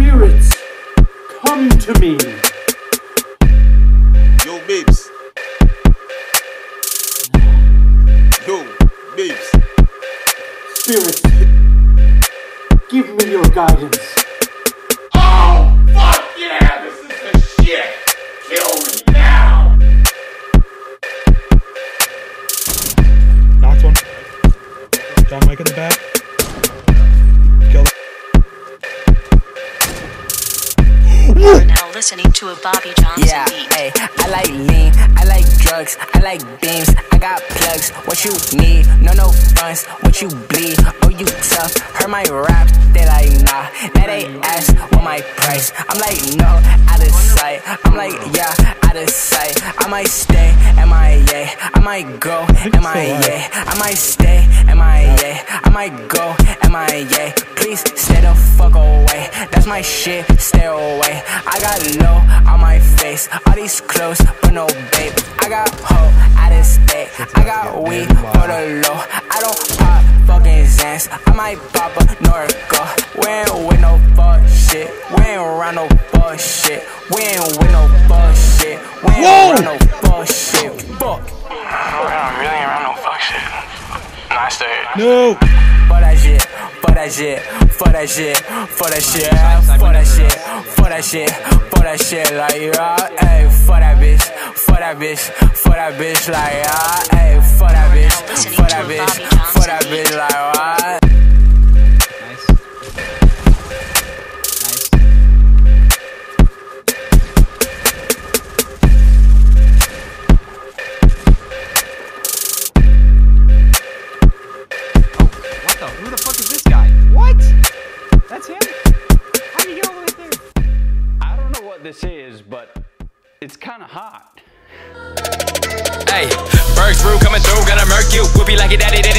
Spirits, come to me. Yo, babes. Yo, babes. Spirits, give me your guidance. Oh, fuck yeah! This is the shit! Kill me now! Knocked one. John Wick in the back. Killed him. You're now listening to a Bobby Johnson beat. Hey, I like lean, I like drugs, I like beams, I got plugs, what you need, no funds, what you bleed, oh you tough, heard my raps, they like nah, now they ask what my price, I'm like no, out of sight, I'm like yeah, out of sight, I might stay, MIA, I might go, MIA, I might stay, MIA, I might go, MIA, please stay the fuck away, that's my shit, stay away, I got low on my face, all these clothes, but no babe, I got hoe out of state, I got weed for the low, I don't pop fucking Zans, I might pop a Norco, we ain't with no bullshit, we ain't around no bullshit, we ain't with no bullshit, we ain't around no bullshit, fuck. I'm really around no fuck shit, nice to hear. No! For that shit, for that shit, for that shit, for that shit, for that shit, for that shit, for that shit, like yeah, hey, for that bitch, for that bitch, for that bitch, like yeah, hey, for that bitch, for that bitch, for that bitch, like what? Who the fuck is this guy? What? That's him? How do you get over there? I don't know what this is, but it's kind of hot. Hey, BergsBrew coming through, gonna murk you. Whoopie like it, daddy.